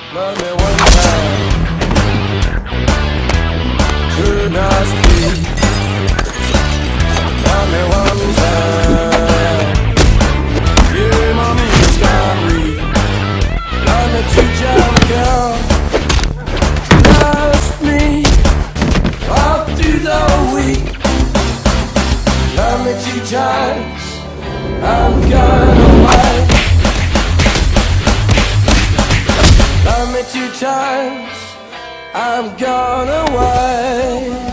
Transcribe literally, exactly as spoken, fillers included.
Love me one time. Could not speak. Love me one time. Yeah, mommy, it's got me. Love me two time, girl. Love me all through the week. Love me two times. I'm gonna wait. Love me two times, I'm gonna wait.